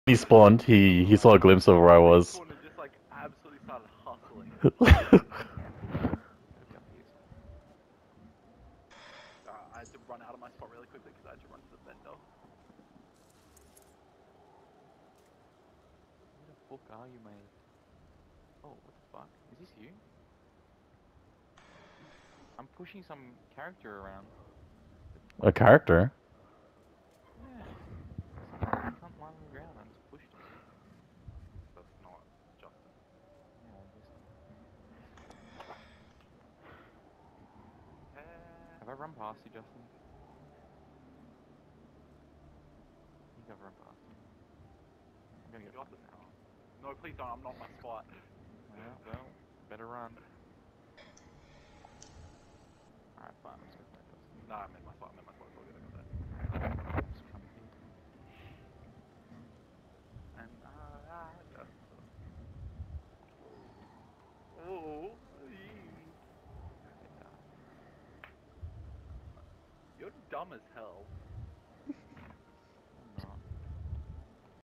He spawned, he saw a glimpse of where I He was. spawned and just like absolutely started hustling. I had to run out of my spot really quickly because I had to run to the vendor. Where the fuck are you, mate? Oh, what the fuck? Is this you? I'm pushing some character around. A character? Yeah. Some fucking cunt lying on the ground. I just pushed him. That's not Justin. Yeah, I guess not. Have I run past you, Justin? I think I've run past you. I'm gonna You get got fucked this now. car. No, please don't. I'm not my spot. Well, better run. Alright, fine. I'm just gonna find Justin. Nah, I'm in my spot. I'm in my spot. It's all good. I got that. Just come here. And just. Oh. Okay, You're dumb as hell.